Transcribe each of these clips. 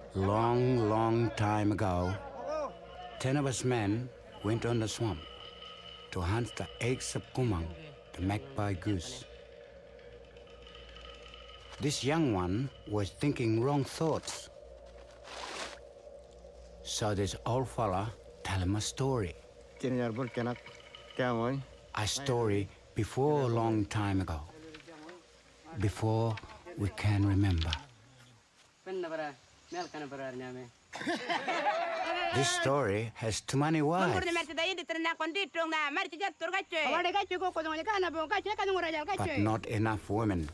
Long, long time ago, 10 of us men went on the swamp to hunt the eggs of kumang, the magpie goose. This young one was thinking wrong thoughts. So this old fella tell him a story. A story before a long time ago, before we can remember. This story has too many wives, but not enough women.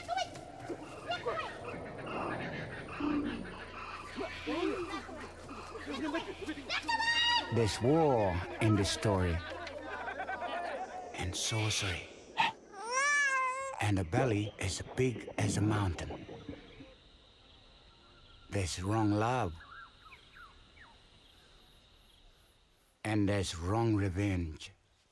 There's war in this story, and sorcery, and the belly is big as a mountain. There's wrong love, and there's wrong revenge.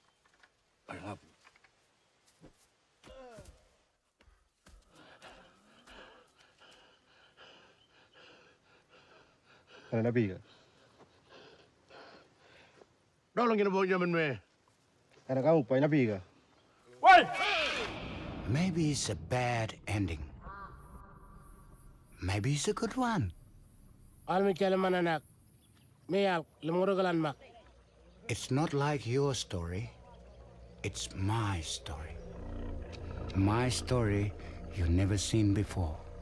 Maybe it's a bad ending. Maybe it's a good one. It's not like your story. It's my story. My story you've never seen before.